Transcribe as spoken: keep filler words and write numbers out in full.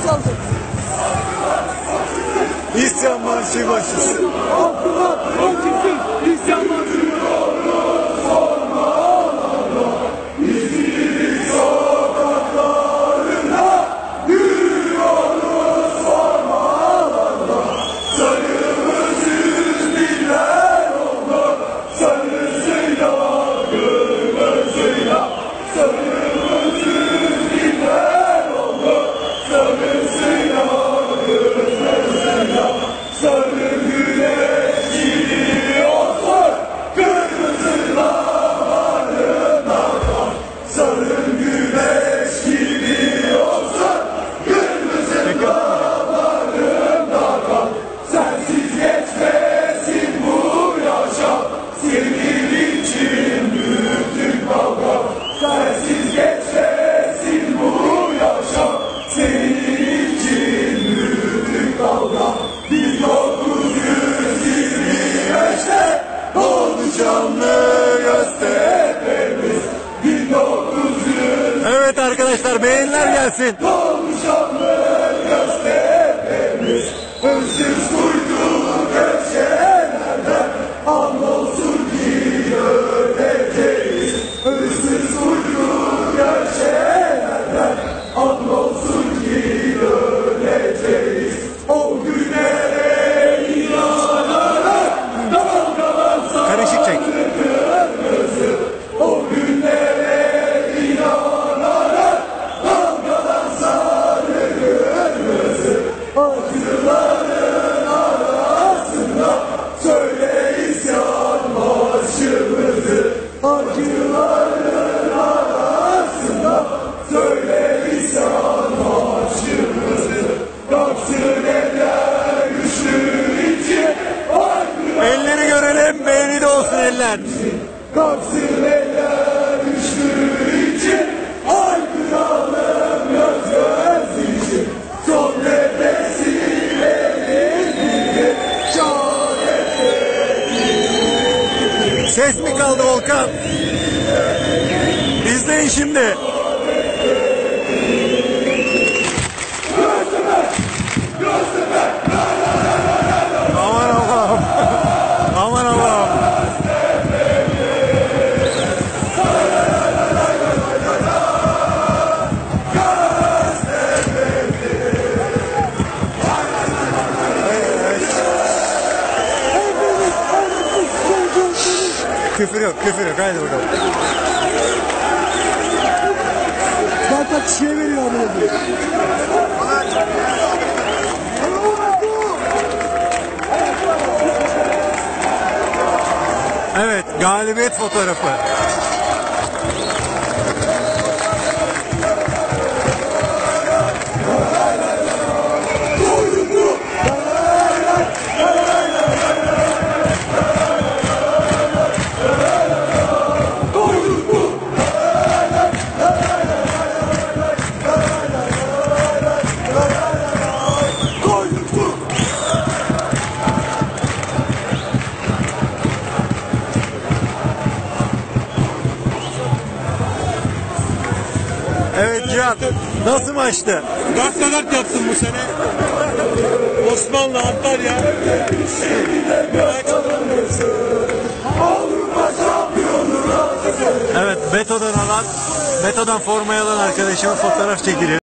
çaldık. İsyan marşı başlasın. Abdullah o kimsin? İsyan marşı. Evet arkadaşlar, beğeniler gelsin. Özsüz kuytu köşelerden andolsun ki öleceğiz. Özsüz kuytu köşelerden andolsun ki öleceğiz. O günlere inanarak dalgalansa Karışık çek. o günlere inanarak dalgalansa kırmızı acıların arasında söyle isyan marşımızı. Acıların arasında söyle isyan marşımızı. Kalksın eller güçlü için Elleri görelim, beğeni de olsun eller. kalksın eller güçlü için aykıralım göz göz için. Son nefesi verildiğinde şehadet. Ses mi kaldı Volkan? İzleyin şimdi. Aman Allah'ım. Aman Allah'ım. Küfür yok, küfür yok. Haydi bakalım. Bak bak şey veriyor abi. Evet, galibiyet fotoğrafı. Evet Cihan, nasıl maçtı? Dört dört yaptım bu sene. Osmanlı, Antalya. Evet, Beto'dan alan, Beto'dan formayı alan arkadaşımın fotoğraf çekiliyor.